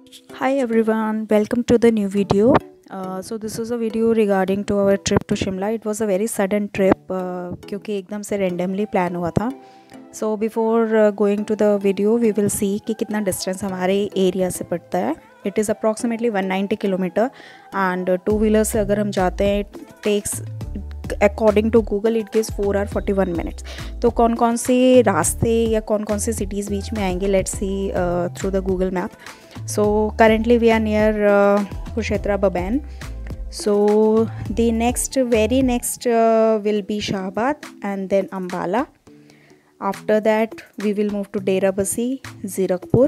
Hi everyone, welcome to the new video. So this is a video regarding to our trip to Shimla. It was a very sudden trip क्योंकि एकदम से randomly plan हुआ था. So before going to the video, we will see कि कितना distance हमारे area से पड़ता है. It is approximately 190 kilometre and two wheelers से अगर हम जाते हैं it takes according to Google it gives 4 hour 41 minutes. तो कौन कौन से रास्ते या कौन कौन से सिटीज़ बीच में आएंगे, let's see through the Google map. So currently we are near Kurukshetra Babain. So the very next will be Shahabad and then Ambala. After that we will move to Dera Bassi, Zirakpur.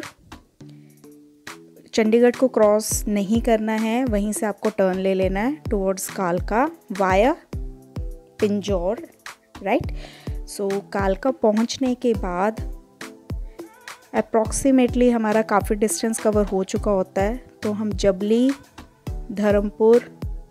Chandigarh को क्रॉस नहीं करना है, वहीं से आपको टर्न ले लेना है टुवर्ड्स कालका वाया पिंजौर, राइट. सो कालका पहुंचने के बाद अप्रॉक्सीमेटली हमारा काफ़ी डिस्टेंस कवर हो चुका होता है. तो हम जबली धर्मपुर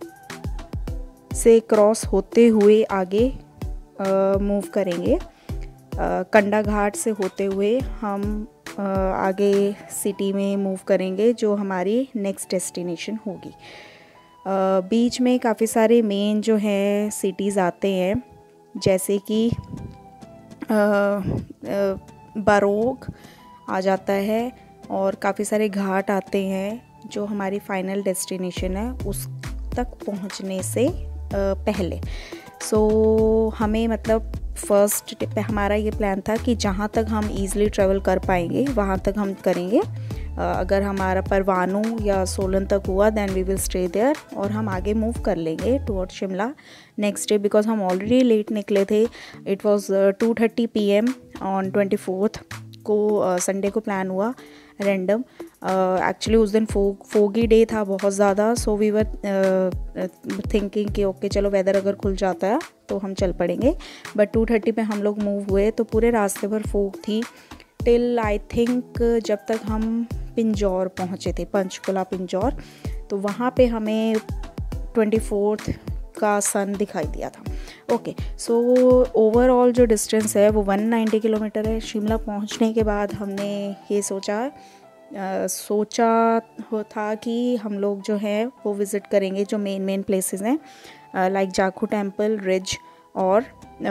से क्रॉस होते हुए आगे मूव करेंगे. कंडा घाट से होते हुए हम आगे सिटी में मूव करेंगे जो हमारी नेक्स्ट डेस्टिनेशन होगी. बीच में काफ़ी सारे मेन जो हैं सिटीज़ आते हैं, जैसे कि बरोग आ जाता है और काफ़ी सारे घाट आते हैं जो हमारी फाइनल डेस्टिनेशन है उस तक पहुंचने से पहले. सो हमें मतलब फर्स्ट टिप पे हमारा ये प्लान था कि जहाँ तक हम ईज़िली ट्रैवल कर पाएंगे वहाँ तक हम करेंगे. अगर हमारा परवानू या सोलन तक हुआ then we will stay there और हम आगे मूव कर लेंगे toward Shimla next day, because हम ऑलरेडी लेट निकले थे. It was 2:30 PM on 24th को, संडे को प्लान हुआ रैंडम. एक्चुअली उस दिन फोगी डे था बहुत ज़्यादा. सो वी वर थिंकिंग कि ओके चलो वेदर अगर खुल जाता है तो हम चल पड़ेंगे. बट 2:30 पे हम लोग मूव हुए तो पूरे रास्ते भर फोग थी टिल आई थिंक जब तक हम पिंजौर पहुँचे थे, पंचकुला पिंजौर. तो वहाँ पे हमें 24th का सन दिखाई दिया था. ओके, सो ओवरऑल जो डिस्टेंस है वो 190 किलोमीटर है. शिमला पहुँचने के बाद हमने ये सोचा था कि हम लोग जो है वो विज़िट करेंगे जो मेन प्लेसेस हैं, लाइक जाखू टेम्पल, रिज और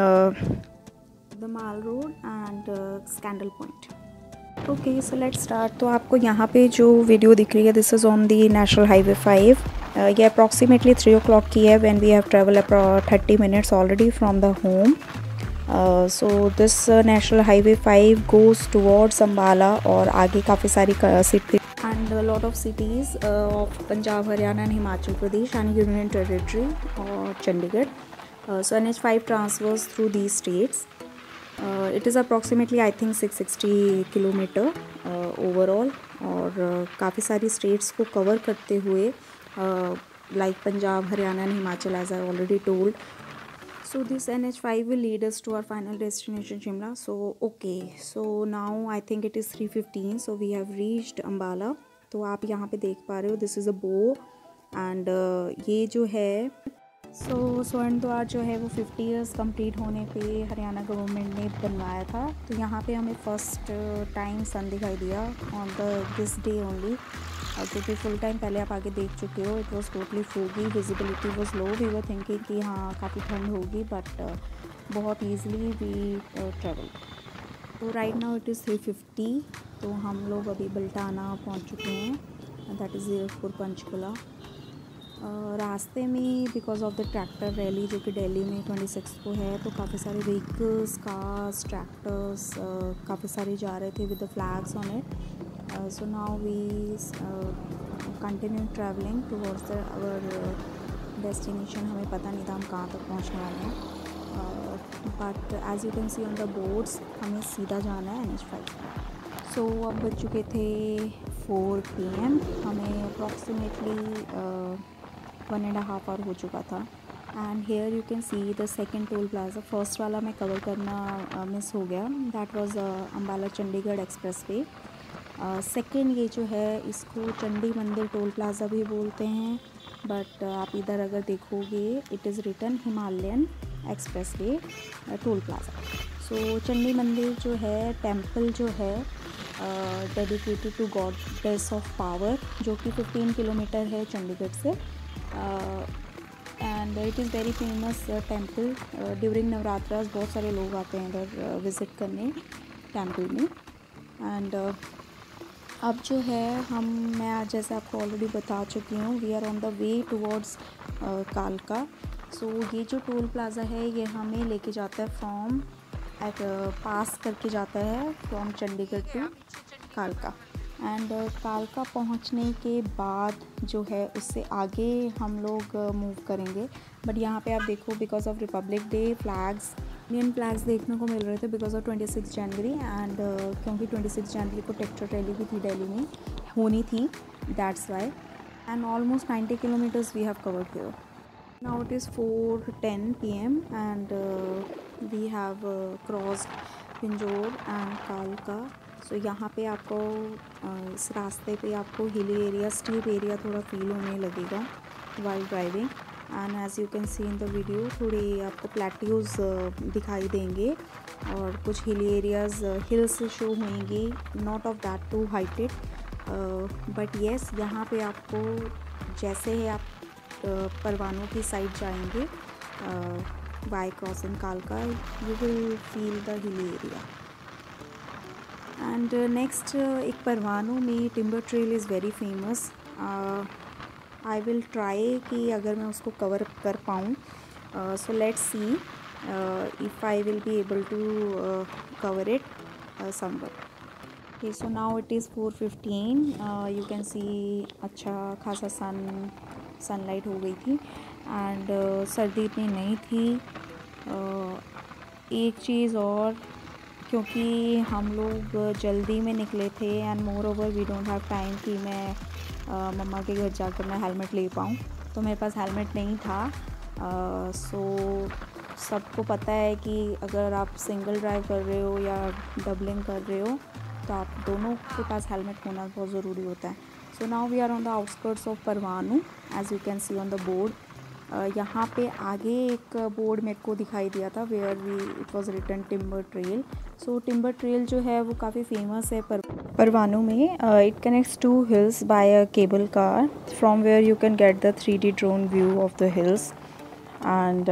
the mall road and scandal point. Okay, so let's start. तो आपको यहाँ पे जो वीडियो दिख रही है this is on the national highway 5. ये अप्रॉक्सीमेटली 3 o'clock की है when we have travel 30 minutes already from the home. So this national highway 5 goes towards Ambala और आगे काफ़ी सारी city and lot of cities of Punjab, Haryana and Himachal Pradesh and union territory और Chandigarh. So NH5 transfers through these states. It is approximately I think 660 kilometre overall और काफ़ी सारी states को cover करते हुए like Punjab, Haryana and Himachal as I already told. So this NH5 will lead us to our final destination Shimla. So okay, so now I think it is 3:15. So we have reached Ambala. तो आप यहाँ पे देख पा रहे हो this is a bow and ये जो है स्वर्ण द्वार जो है वो 50 ईयर्स कंप्लीट होने पे हरियाणा गवर्नमेंट ने बनवाया था. तो यहाँ पे हमें फर्स्ट टाइम सन दिखाई दिया ऑन दिस डे ओनली, क्योंकि फुल टाइम पहले आप आगे देख चुके हो. It was totally foggy, visibility was low. We were thinking कि हाँ काफ़ी ठंड होगी बट बहुत ईजिली वी ट्रेवल. तो राइट नाउ इट इज़ 3:50. तो हम लोग अभी बल्टाना पहुँच चुके हैं, दैट इज़ ज़ीरकपुर पंचकुला. रास्ते में because of the tractor rally जो कि दिल्ली में 26 को है, तो काफ़ी सारे व्हीकल्स, कार्स, ट्रैक्टर्स काफ़ी सारे जा रहे थे with the flags on it. So now we continue travelling towards our destination. हमें पता नहीं था हम कहाँ तक पहुँचने वाले हैं, but as you can see on the boards हमें सीधा जाना है NH5. सो अब बज चुके थे 4 PM. हमें अप्रॉक्सीमेटली 1.5 hour हो चुका था. And here you can see the second toll plaza. First वाला मैं कवर करना मिस हो गया, that was Ambala Chandigarh express way. Second ये जो है इसको चंडी मंदिर टोल प्लाज़ा भी बोलते हैं, बट आप इधर अगर देखोगे it is written Himalayan express way toll plaza. So Chandi Mandir जो है टेम्पल जो है dedicated to goddess of power, जो कि 15 किलोमीटर है चंडीगढ़ से। And it is very famous temple. During Navratras बहुत सारे लोग आते हैं इधर विज़िट करने टेम्पल में। एंड अब जो है मैं आज जैसे आपको ऑलरेडी बता चुकी हूँ, we are on the way towards कालका। सो ये जो टोल प्लाज़ा है ये हमें लेके जाता है फ्रॉम पास करके जाता है फ्रॉम चंडीगढ़ टू कालका। एंड कालका पहुंचने के बाद जो है उससे आगे हम लोग मूव करेंगे। बट यहाँ पे आप देखो, because of republic day flags, Indian flags देखने को मिल रहे थे बिकॉज ऑफ 26 जनवरी। एंड क्योंकि 26 जनवरी को टेक्चर रैली भी थी दिल्ली में, होनी थी, that's why. And almost 90 kilometres we have covered here. Now it is 4:10 PM and we have crossed Pinjore and कालका। सो यहाँ पे आपको इस रास्ते पे आपको हिली एरिया, स्टीप एरिया थोड़ा फील होने लगेगा while driving. And as you can see in the video थोड़े आपको प्लेट्यूज़ दिखाई देंगे और कुछ हिली एरियाज़ हिल्स शो होंगी, not of that too heighted, but yes यहाँ पे आपको जैसे ही आप परवानों की साइड जाएंगे बाय क्रॉसिंग कालका, you will feel the hilly area. And next एक परवानों में timber trail is very famous. I will try कि अगर मैं उसको कवर कर पाऊँ। So let's see if I will be able to cover it somewhere. Okay, so now it is 4:15. You can see अच्छा खासा सनलाइट हो गई थी एंड सर्दी इतनी नहीं थी। एक चीज़ और, क्योंकि हम लोग जल्दी में निकले थे and moreover we don't have time कि मैं मम्मा के घर जाकर मैं हेलमेट ले पाऊँ, तो मेरे पास हेलमेट नहीं था। सो सबको पता है कि अगर आप सिंगल ड्राइव कर रहे हो या डबलिंग कर रहे हो तो आप दोनों के पास हेलमेट होना बहुत ज़रूरी होता है। So now we are on the outskirts of Parwanoo, as you can see on the board. यहाँ पे आगे एक बोर्ड मेरे को दिखाई दिया था where it was written timber trail. So timber trail जो है वो काफ़ी फेमस है परवानू में। It connects to hills by a cable car from where you can get the 3D drone view of the hills. And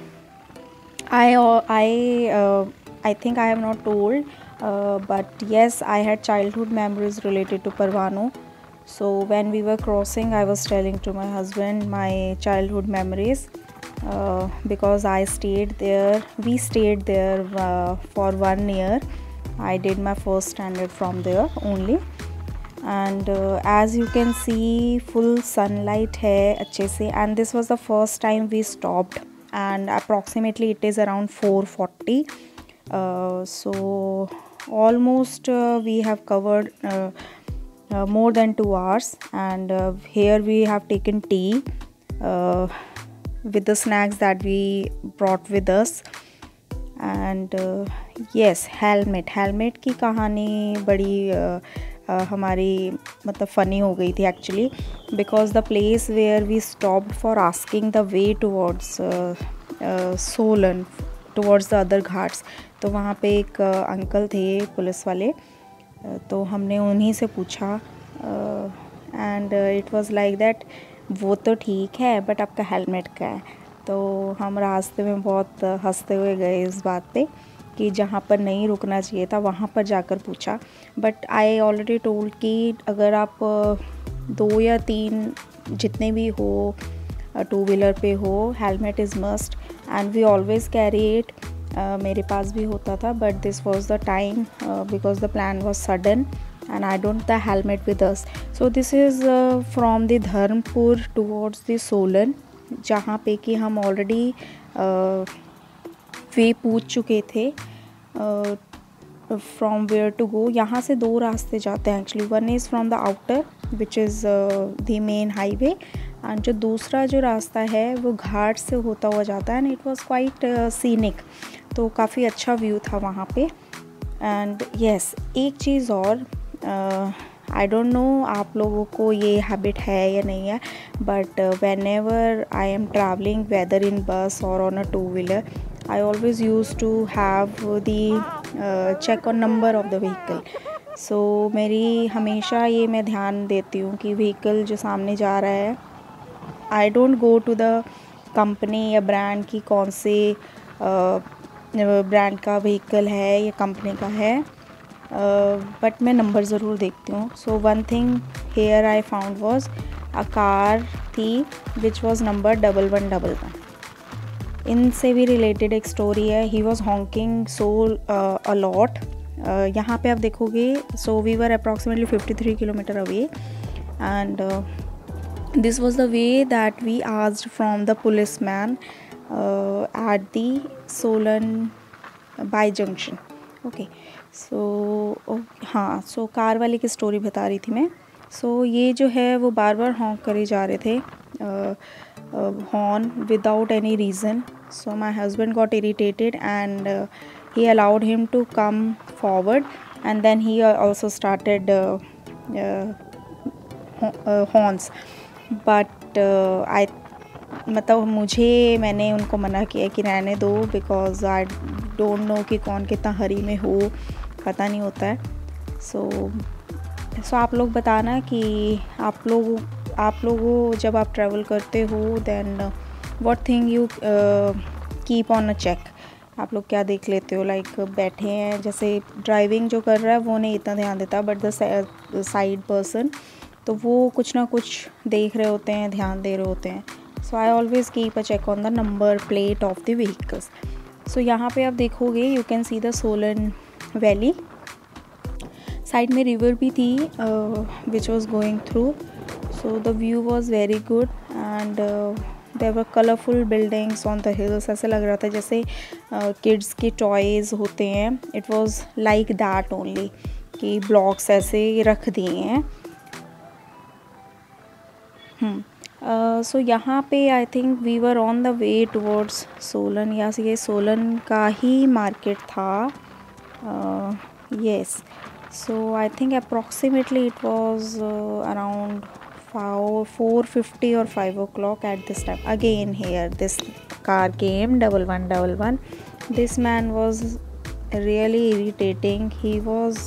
I think I have not told, but yes, I had childhood memories related to Parvano. So when we were crossing, I was telling to my husband my childhood memories, because I stayed there. We stayed there for 1 year. I did my first standard from there only. And as you can see, full sunlight है अच्छे से, and this was the first time we stopped, and approximately it is around 4:40. So almost we have covered more than 2 hours, and here we have taken tea with the snacks that we brought with us. And yes, helmet की कहानी बड़ी हमारी मतलब funny हो गई थी actually, because the place where we stopped for asking the way towards Solan, towards the other ghats. तो वहाँ पे एक अंकल थे पुलिस वाले, तो हमने उन्हीं से पूछा and it was like that, वो तो ठीक है बट आपका हेलमेट का है। तो हम रास्ते में बहुत हंसते हुए गए इस बात पे कि जहाँ पर नहीं रुकना चाहिए था वहाँ पर जाकर पूछा। बट आई ऑलरेडी टोल्ड कि अगर आप 2 या 3 जितने भी हो टू व्हीलर पे हो, helmet is must, and we always carry it. मेरे पास भी होता था, but this was the time because the plan was sudden and I don't the helmet with us. So this is from the Dharmpur towards the Solan, जहाँ पे कि हम already वे पूछ चुके थे फ्रॉम वेयर टू गो। यहाँ से 2 रास्ते जाते हैं actually, one is from the outer which is the main highway, and जो दूसरा जो रास्ता है वो घाट से होता हुआ जाता है, and it was quite scenic, तो काफ़ी अच्छा व्यू था वहाँ पे। एंड येस, एक चीज़ और, आई डोंट नो आप लोगों को ये हैबिट है या नहीं है, but whenever I am travelling whether in bus और on a 2 wheeler, I always use to have the check on number of the vehicle. मेरी हमेशा ये मैं ध्यान देती हूँ कि व्हीकल जो सामने जा रहा है, I don't go to the company या ब्रांड की कौन से ब्रांड का व्हीकल है या कंपनी का है, बट मैं नंबर ज़रूर देखती हूँ. So one thing here I found was a car थी विच वॉज नंबर 1111. इनसे भी रिलेटेड एक स्टोरी है. He was honking so a lot. यहाँ पे आप देखोगे, so we were approximately 53 kilometre away, and this was the way that we asked from the policeman at the Solan by junction. Okay, हाँ, so car वाले की story बता रही थी मैं. ये जो है वो बार बार हॉन्क करे जा रहे थे, horn without any reason. My husband got irritated and he allowed him to come forward, and then he also started horns. But मैंने उनको मना किया कि रहने दो, बिकॉज आई डोंट नो कि कौन कितना हरी में हो, पता नहीं होता है. सो आप लोग बताना कि आप लोगों जब आप ट्रैवल करते हो, then what thing you keep on a check. आप लोग क्या देख लेते हो? लाइक बैठे हैं, जैसे ड्राइविंग जो कर रहा है वो नहीं इतना ध्यान देता, बट द साइड पर्सन तो वो कुछ ना कुछ देख रहे होते हैं, ध्यान दे रहे होते हैं. I always keep a check on the number plate of the vehicles. यहाँ पे आप देखोगे, you can see the Solan valley. Side में रिवर भी थी which was going through. The view was very good, and there were colourful buildings on the hills. ऐसे लग रहा था जैसे किड्स के टॉयज़ होते हैं. It was like that only, कि ब्लॉक्स ऐसे रख दिए हैं. यहाँ पे I think we were on the way towards Solan, या ये सोलन का ही मार्केट था. Yes, I think approximately it was around 4:50 or 5 o'clock at this time. Again here this car came, 1111. This man was really irritating. He was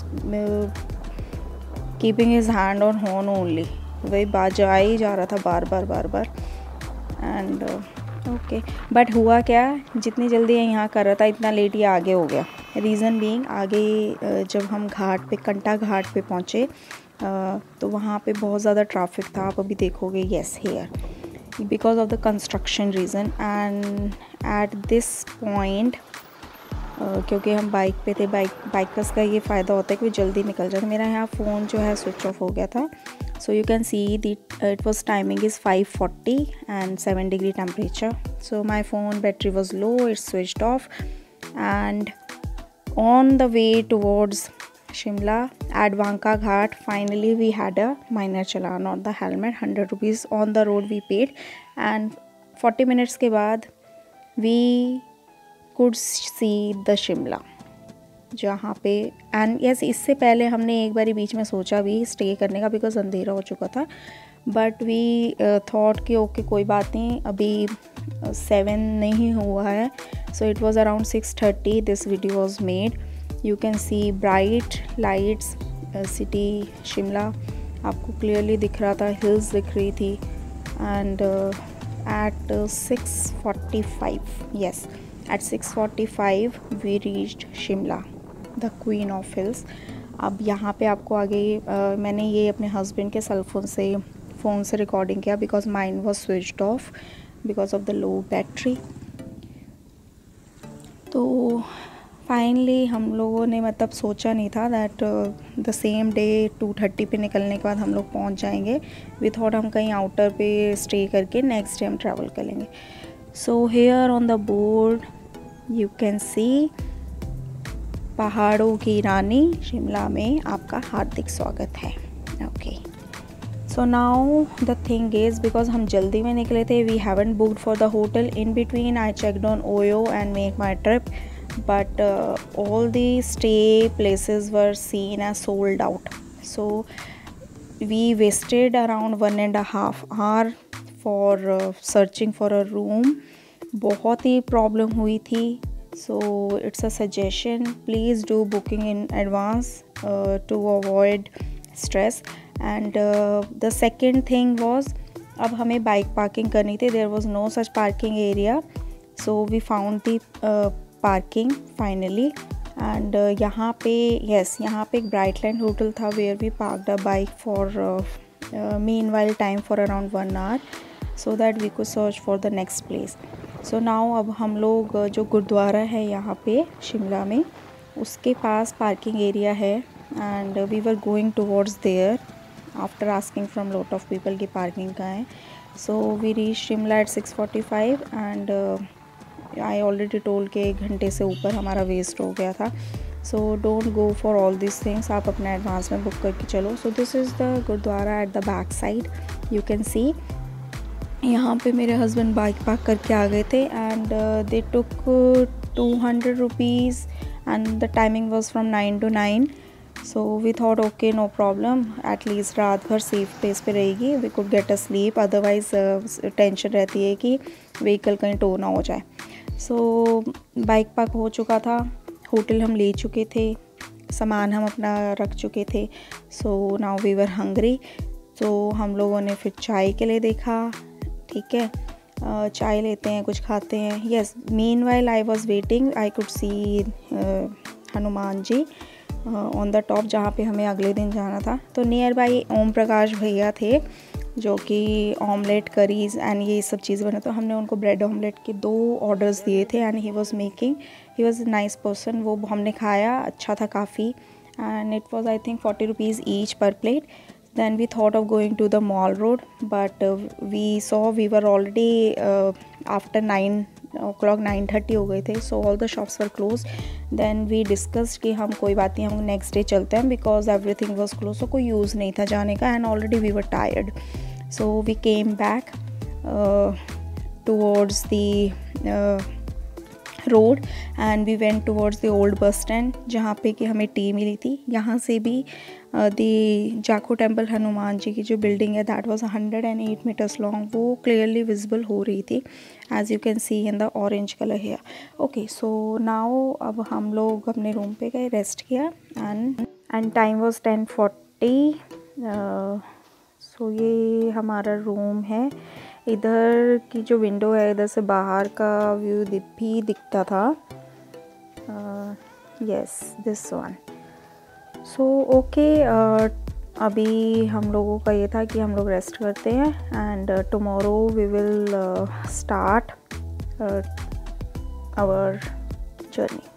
keeping his hand on horn only. वही बाजा ही जा रहा था बार बार. And okay, but हुआ क्या, जितनी जल्दी यहाँ कर रहा था इतना लेट ये आगे हो गया. रीज़न बीइंग, आगे जब हम घाट पे, कंटा घाट पे पहुँचे, तो वहाँ पे बहुत ज़्यादा ट्रैफिक था. आप अभी देखोगे. Yes, here, because of the construction reason. And at this point, क्योंकि हम बाइक पे थे, बाइकर्स का ये फ़ायदा होता है कि वो जल्दी निकल जाते. मेरा यहाँ फ़ोन जो है स्विच ऑफ हो गया था. You can see it was timing is 5:40 and 7 degree temperature. My phone battery was low, it switched off, and on the way towards Shimla at Vanka Ghat, finally we had a minor challan on the helmet, 100 rupees on the road we paid, and 40 minutes के बाद we could see the Shimla जहाँ पे. And yes, इससे पहले हमने एक बारी बीच में सोचा भी स्टे करने का, बिकॉज अंधेरा हो चुका था. बट वी थॉट कि ओके कोई बात नहीं, अभी 7 नहीं हुआ है. It was around 6:30 this video was made. You can see bright lights, city Shimla आपको क्लियरली दिख रहा था, हिल्स दिख रही थी. And at 6:45, yes, at 6:45 we reached Shimla, the queen of hills. अब यहाँ पे आपको आगे मैंने ये अपने हस्बैंड के फ़ोन से रिकॉर्डिंग किया, because mine was switched off because of the low battery. तो फाइनली हम लोगों ने मतलब सोचा नहीं था दैट द सेम डे 2:30 पे निकलने के बाद हम लोग पहुँच जाएंगे. वी थॉट हम कहीं आउटर पे स्टे करके नेक्स्ट डे हम ट्रैवल करेंगे. Here on the board you can see, पहाड़ों की रानी शिमला में आपका हार्दिक स्वागत है. Okay, now the thing is, because हम जल्दी में निकले थे, we haven't booked for the hotel. In between I checked on OYO and MakeMyTrip, but all the stay places were seen as sold out. We wasted around 1.5 hour for searching for a room. बहुत ही problem हुई थी. So it's a suggestion, please do booking in advance to avoid stress. And the second thing was, अब हमें bike parking करनी थी. There was no such parking area, so we found the parking finally. And यहाँ पे यहाँ पे एक Brightland hotel था where we parked a bike for meanwhile time for around 1 hour so that we could search for the next place. So now अब हम लोग जो गुरुद्वारा है यहाँ पे शिमला में, उसके पास पार्किंग एरिया है. And we were going towards there after asking from lot of people की पार्किंग कहाँ है. So we reach Shimla at 6:45 and I already told के 1 घंटे से ऊपर हमारा वेस्ट हो गया था. So don't go for all this things, आप अपना एडवांस में बुक करके चलो. So this is the gurudwara at the back side, you can see. यहाँ पे मेरे हस्बैंड बाइक पार्क करके आ गए थे and they took 200 rupees and the timing was from 9 to 9. So we thought okay no problem, at least रात भर safe place पे रहेगी, we could get a sleep. Otherwise tension रहती है कि व्हीकल कहीं टो ना हो जाए. सो बाइक पार्क हो चुका था, होटल हम ले चुके थे, सामान हम अपना रख चुके थे. So now we were hungry. तो हम लोगों ने फिर चाय के लिए देखा. ठीक है, चाय लेते हैं, कुछ खाते हैं. Yes, meanwhile I was waiting, I could see Hanuman ji on the top, जहाँ पे हमें अगले दिन जाना था. तो नियर बाई ओम प्रकाश भैया थे जो कि ऑमलेट करीज एंड ये सब चीज़ बने. तो हमने उनको ब्रेड ऑमलेट के 2 ऑर्डर्स दिए थे and he was a nice person. वो हमने खाया, अच्छा था काफ़ी. And it was I think 40 rupees each per plate. Then we thought of going to the Mall Road, but we saw we were already after 9 o'clock, 9:30 हो गए थे. So all the shops were closed. Then we discussed कि हम कोई बात नहीं, हम next day चलते हैं, because everything was closed. So कोई यूज़ नहीं था जाने का and already we were tired. So we came back towards the road and we went towards the old bus stand, जहाँ पे कि हमें टी मिली थी. यहाँ से भी दी जाखू टेम्पल हनुमान जी की जो बिल्डिंग है, दैट वाज 108 मीटर्स लॉन्ग, वो क्लियरली विजिबल हो रही थी, as you can see in the orange colour here. Okay, so now अब हम लोग अपने रूम पे गए, रेस्ट किया एंड टाइम वाज 10:40. सो ये हमारा रूम है. इधर की जो विंडो है, इधर से बाहर का व्यू भी दिखता था. Yes, this one. So okay, अभी हम लोगों का ये था कि हम लोग रेस्ट करते हैं and tomorrow we will start our journey.